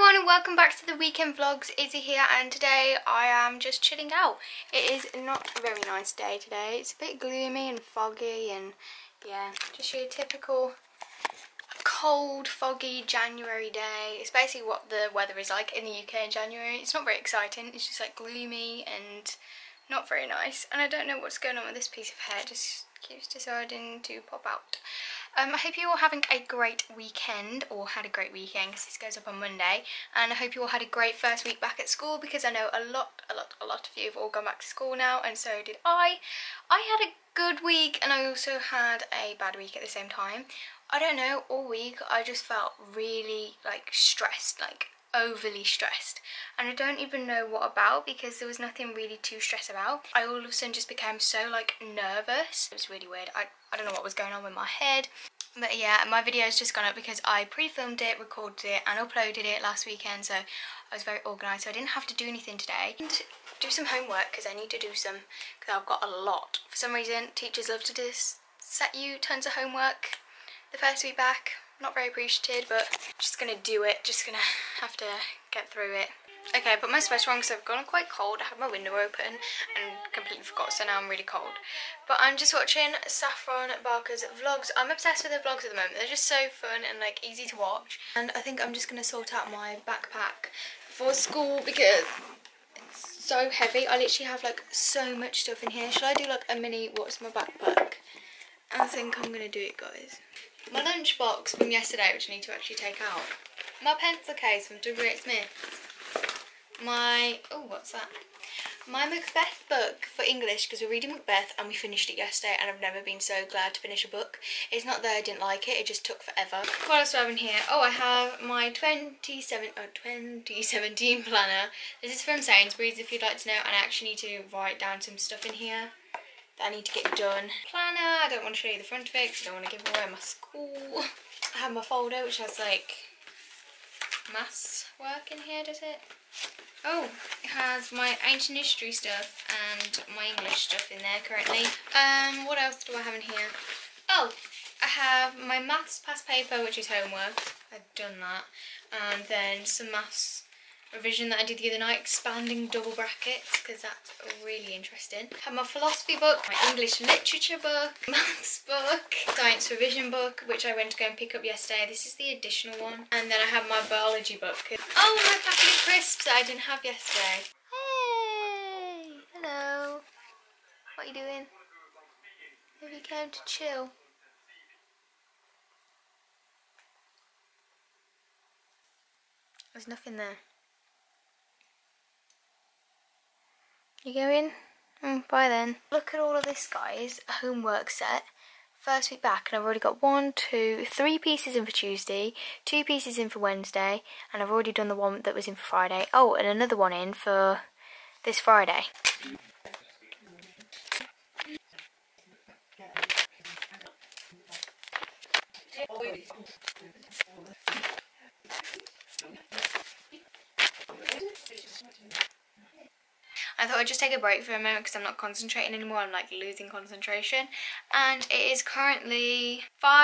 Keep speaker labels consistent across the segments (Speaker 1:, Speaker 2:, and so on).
Speaker 1: everyone and welcome back to the weekend vlogs. Izzy here, and today I am just chilling out. It is not a very nice day today. It's a bit gloomy and foggy and yeah, just your typical cold, foggy January day. It's basically what the weather is like in the UK in January. It's not very exciting, it's just like gloomy and not very nice. And I don't know what's going on with this piece of hair, just keeps deciding to pop out. I hope you're all having a great weekend, or had a great weekend because this goes up on Monday, and I hope you all had a great first week back at school, because I know a lot of you have all gone back to school now, and so did I. I had a good week and I also had a bad week at the same time. I don't know, all week I just felt really like stressed, like overly stressed, and I don't even know what about, because there was nothing really to stress about. I all of a sudden just became so like nervous. It was really weird. I don't know what was going on with my head, but yeah, my video's just gone up because I pre-filmed it, recorded it and uploaded it last weekend, so I was very organised, so I didn't have to do anything today. And do some homework because I need to do some, because I've got a lot. For some reason teachers love to just set you tons of homework the first week back. Not very appreciated, but just gonna do it, just gonna have to get through it. Okay, I put my sweater on because I've gone quite cold. I had my window open and completely forgot, so now I'm really cold. But I'm just watching Saffron Barker's vlogs. I'm obsessed with her vlogs at the moment. They're just so fun and like easy to watch. And I think I'm just gonna sort out my backpack for school because it's so heavy. I literally have like so much stuff in here. Should I do like a mini what's my backpack? I think I'm gonna do it, guys. My lunchbox from yesterday, which I need to actually take out. My pencil case from W.H. Smith. My, oh, what's that? My Macbeth book for English, because we're reading Macbeth and we finished it yesterday, and I've never been so glad to finish a book. It's not that I didn't like it, it just took forever. What else do I have in here? Oh, I have my 2017 planner. This is from Sainsbury's, if you'd like to know, and I actually need to write down some stuff in here that I need to get done. Planner, I don't want to show you the front of it because I don't want to give away my school. I have my folder which has like maths work in here, does it? Oh, it has my ancient history stuff and my English stuff in there currently. What else do I have in here? Oh, I have my maths past paper, which is homework. I've done that. And then some maths revision that I did the other night, expanding double brackets, because that's really interesting. I have my philosophy book, my English literature book, maths book, science revision book, which I went to go and pick up yesterday. This is the additional one. And then I have my biology book. Oh, my packet of crisps that I didn't have yesterday. Hey, hello. What are you doing? Have you came to chill? There's nothing there. You going? Bye then. Look at all of this, guys. A homework set. First week back, and I've already got 1, 2, 3 pieces in for Tuesday, 2 pieces in for Wednesday, and I've already done the one that was in for Friday. Oh, and another one in for this Friday. I thought I'd just take a break for a moment because I'm not concentrating anymore. I'm like losing concentration. And it is currently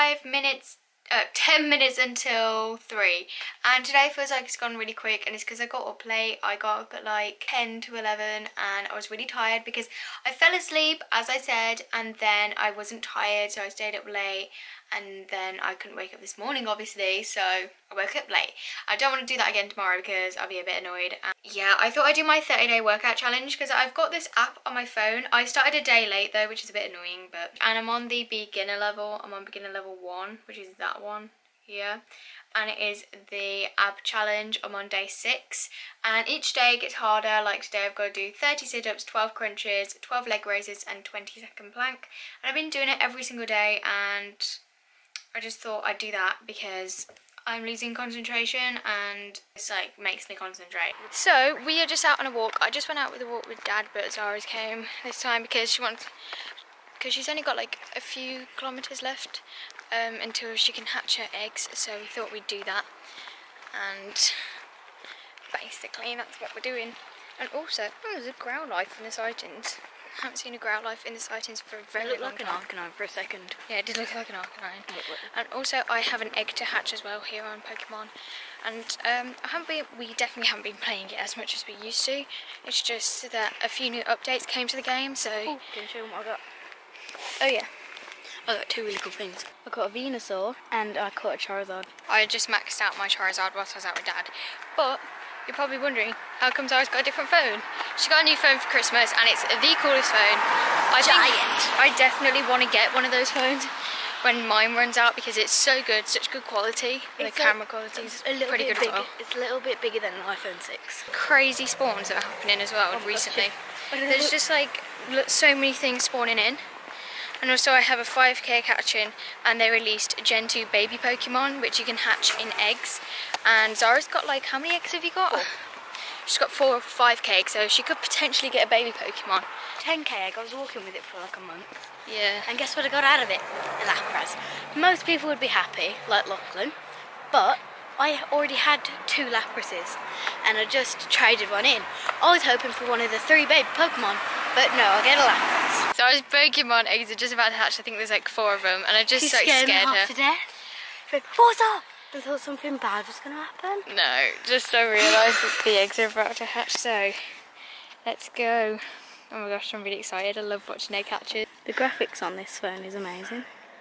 Speaker 1: 10 minutes until 3. And today feels like it's gone really quick, and it's because I got up late. I got up at like 10 to 11 and I was really tired because I fell asleep, as I said, and then I wasn't tired, so I stayed up late. And then I couldn't wake up this morning, obviously, so I woke up late. I don't want to do that again tomorrow because I'll be a bit annoyed. And yeah, I thought I'd do my 30-day workout challenge because I've got this app on my phone. I started a day late though, which is a bit annoying, and I'm on the beginner level. I'm on beginner level 1, which is that one here. And it is the ab challenge. I'm on day 6, and each day gets harder. Like today I've got to do 30 sit-ups, 12 crunches, 12 leg raises and 20-second plank, and I've been doing it every single day, and I just thought I'd do that because I'm losing concentration and it's like makes me concentrate. So we are just out on a walk. I just went out with a walk with Dad, but Zara's came this time because she's only got like a few kilometres left until she can hatch her eggs, so we thought we'd do that, and basically that's what we're doing. And also, oh, there's a ground life in the sightings. Haven't seen a Growlithe in the sightings for a very long time.
Speaker 2: It looked like an Arcanine for a second.
Speaker 1: Yeah, it did look like an Arcanine. And also, I have an egg to hatch as well here on Pokemon. And we definitely haven't been playing it as much as we used to. It's just that a few new updates came to the game, so...
Speaker 2: Oh, can you show them what I got?
Speaker 1: Oh yeah.
Speaker 2: I got two really cool things. I got a Venusaur and I caught a Charizard.
Speaker 1: I just maxed out my Charizard whilst I was out with Dad. But you're probably wondering, how come Zara's got a different phone? She got a new phone for Christmas and it's the coolest phone. I definitely want to get one of those phones when mine runs out because it's so good, such good quality. The camera quality is pretty good as well.
Speaker 2: It's a little bit bigger than an iPhone 6.
Speaker 1: Crazy spawns that are happening as well recently. There's just like so many things spawning in. And also I have a 5k catching and they released Gen 2 baby Pokemon which you can hatch in eggs. And Zara's got like, how many eggs have you got?
Speaker 2: 4.
Speaker 1: She's got 4 or 5k eggs, so she could potentially get a baby Pokemon.
Speaker 2: 10k egg, I was walking with it for like a month.
Speaker 1: Yeah.
Speaker 2: And guess what I got out of it? A Lapras. Most people would be happy, like Lachlan, but I already had 2 Laprases and I just traded one in. I was hoping for one of the 3 baby Pokemon, but no, I get a Lapras.
Speaker 1: So I was Pokemon eggs are just about to hatch. I think there's like 4 of them, and I just like
Speaker 2: scared
Speaker 1: scared her.
Speaker 2: To death. What's up? I thought something bad was going to happen.
Speaker 1: No, just I realised that the eggs are about to hatch. So let's go. Oh my gosh, I'm really excited. I love watching egg hatches.
Speaker 2: The graphics on this phone is amazing.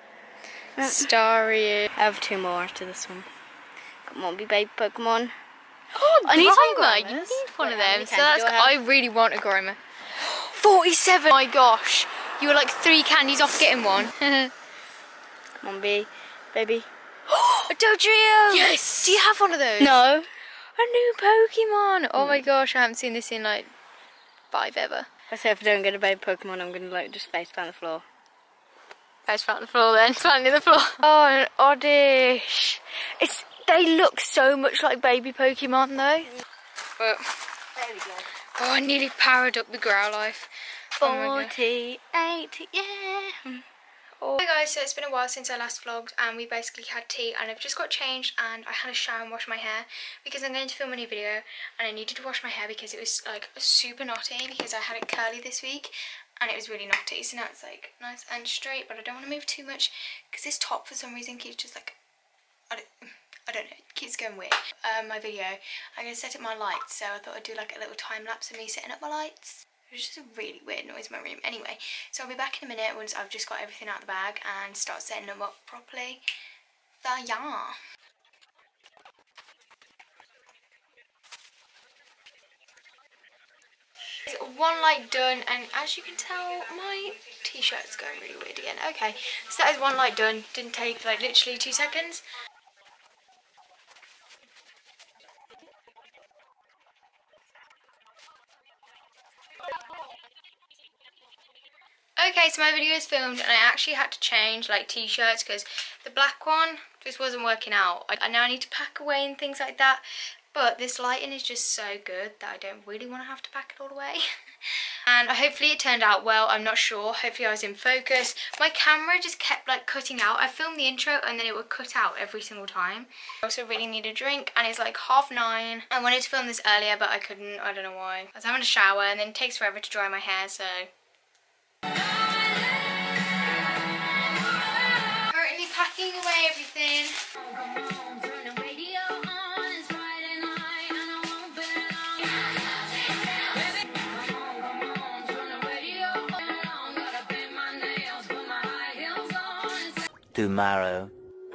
Speaker 1: Starry.
Speaker 2: I have 2 more after this one. Come on, be baby Pokemon.
Speaker 1: Oh,
Speaker 2: I need some
Speaker 1: Grimer. You
Speaker 2: Grimers.
Speaker 1: need one of
Speaker 2: Wait, how
Speaker 1: them.
Speaker 2: many
Speaker 1: So
Speaker 2: candy
Speaker 1: that's.
Speaker 2: do I have?
Speaker 1: I really want a Grimer. 47. Oh my gosh, you were like 3 candies off getting one.
Speaker 2: Come on, baby.
Speaker 1: A Dodrio!
Speaker 2: Yes!
Speaker 1: Do you have one of those?
Speaker 2: No.
Speaker 1: A new Pokemon! Oh my gosh, I haven't seen this in like 5 ever.
Speaker 2: I say if I don't get a baby Pokemon, I'm going to like just face down the floor.
Speaker 1: Face plant the floor then, planting the floor. Oh, an Oddish. They look so much like baby Pokemon though. But,
Speaker 2: There we go.
Speaker 1: oh, I nearly powered up the Growlithe.
Speaker 2: 48, yeah.
Speaker 1: Oh. Hi guys, so it's been a while since I last vlogged and we basically had tea and I've just got changed and I had a shower and washed my hair because I'm going to film a new video and I needed to wash my hair because it was like super knotty because I had it curly this week and it was really knotty, so now it's like nice and straight, but I don't want to move too much because this top for some reason keeps just like, I don't know, it keeps going weird. My video, I'm going to set up my lights, so I thought I'd do like a little time lapse of me setting up my lights. It's just a really weird noise in my room. Anyway, so I'll be back in a minute once I've just got everything out of the bag and start setting them up properly. So yeah. It's one light done, and as you can tell, my t-shirt's going really weird again. Okay, so that is one light done. Didn't take like literally 2 seconds. Okay, so my video is filmed and I actually had to change like t-shirts because the black one just wasn't working out. I now need to pack away and things like that, but this lighting is just so good that I don't really want to have to pack it all away. And hopefully it turned out well, I'm not sure. Hopefully I was in focus. My camera just kept like cutting out. I filmed the intro and then it would cut out every single time. I also really need a drink and it's like 9:30. I wanted to film this earlier but I couldn't, I don't know why. I was having a shower and then it takes forever to dry my hair, so... Currently packing away everything.
Speaker 3: Tomorrow.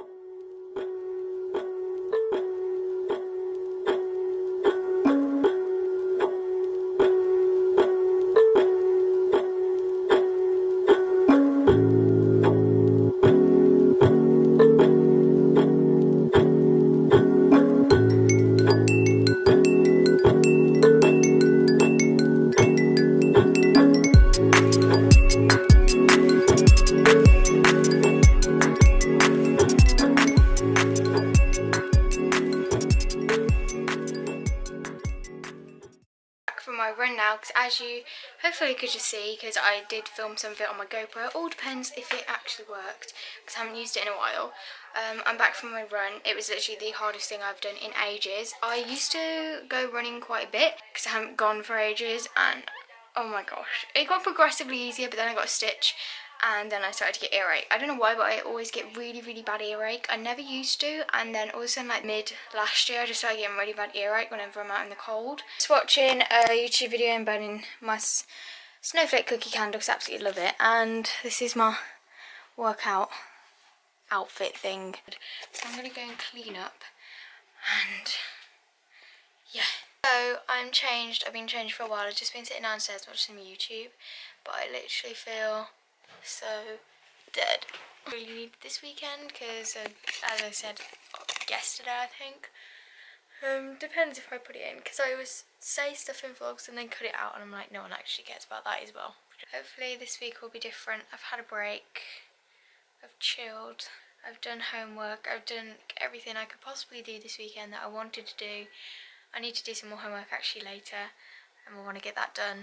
Speaker 1: My run now, because as you hopefully could just see, because I did film some of it on my GoPro. It all depends if it actually worked because I haven't used it in a while. I'm back from my run. It was literally the hardest thing I've done in ages. I used to go running quite a bit because I haven't gone for ages, and oh my gosh, it got progressively easier, but then I got a stitch and then I started to get earache. I don't know why, but I always get really, really bad earache. I never used to, and then all of a sudden, like mid last year, I just started getting really bad earache whenever I'm out in the cold. Just watching a YouTube video and burning my snowflake cookie candles, absolutely love it. And this is my workout outfit thing. So I'm gonna go and clean up, and yeah. So I'm changed. I've been changed for a while. I've just been sitting downstairs watching some YouTube, but I literally feel so dead. I really need this weekend because, as I said yesterday, I think, depends if I put it in, because I always say stuff in vlogs and then cut it out, and I'm like, no one actually cares about that as well. Hopefully this week will be different. I've had a break, I've chilled, I've done homework, I've done everything I could possibly do this weekend that I wanted to do. I need to do some more homework actually later, and we want to get that done.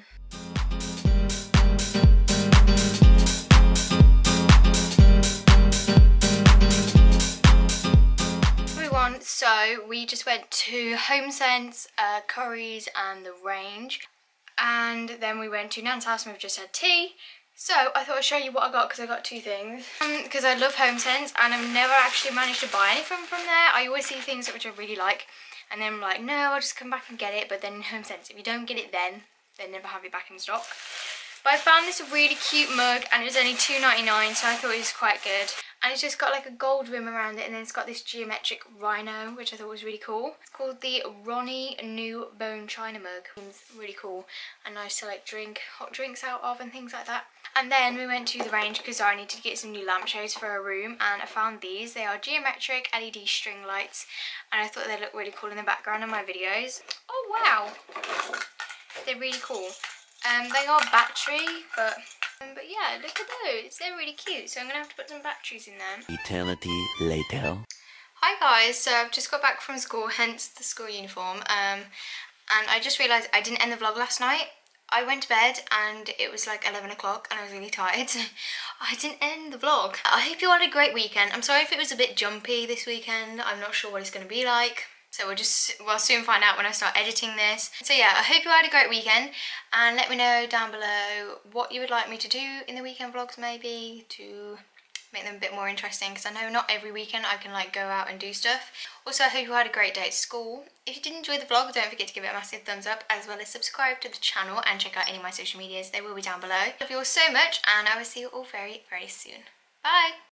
Speaker 1: So we just went to HomeSense, Curry's and the Range, and then we went to Nan's house and we've just had tea. So I thought I'd show you what I got, because I got two things. Because I love HomeSense and I've never actually managed to buy anything from there. I always see things which I really like and then I'm like, no, I'll just come back and get it. But then in HomeSense, if you don't get it then, they never have it back in stock. But I found this really cute mug and it was only $2.99, so I thought it was quite good. And it's just got like a gold rim around it, and then it's got this geometric rhino, which I thought was really cool. It's called the Ronnie New Bone China Mug. It's really cool and nice to like drink hot drinks out of and things like that. And then we went to the Range because Zara needed to get some new lampshades for her room, and I found these. They are geometric LED string lights, and I thought they looked really cool in the background of my videos. Oh wow, they're really cool. They are battery, but yeah, look at those. They're really cute. So I'm gonna have to put some batteries in them.
Speaker 3: Eternity later.
Speaker 1: Hi guys, so I've just got back from school, hence the school uniform. And I just realised I didn't end the vlog last night. I went to bed and it was like 11 o'clock and I was really tired, so I didn't end the vlog. I hope you had a great weekend. I'm sorry if it was a bit jumpy this weekend. I'm not sure what it's going to be like. So we'll soon find out when I start editing this. So yeah, I hope you had a great weekend, and let me know down below what you would like me to do in the weekend vlogs, maybe to make them a bit more interesting, because I know not every weekend I can like go out and do stuff. Also, I hope you had a great day at school. If you did enjoy the vlog, don't forget to give it a massive thumbs up, as well as subscribe to the channel and check out any of my social medias. They will be down below. Love you all so much, and I will see you all very, very soon. Bye!